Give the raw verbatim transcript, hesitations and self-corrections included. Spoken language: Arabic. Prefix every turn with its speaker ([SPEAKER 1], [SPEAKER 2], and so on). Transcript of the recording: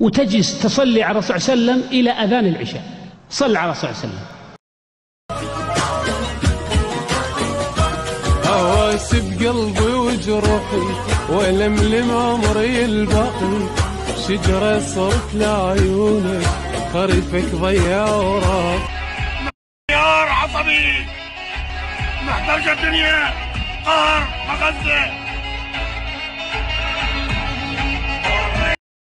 [SPEAKER 1] وتجلس تصلي على الرسول صلى الله عليه وسلم إلى أذان العشاء. صل على الرسول صلى الله عليه وسلم.
[SPEAKER 2] هواس بقلبي وجروحي ولملم عمري الباقي، شجرة صرت لعيونك خريفك ضيع وراك.
[SPEAKER 3] انهيار عصبي محتاجة الدنيا، قهر مغزة.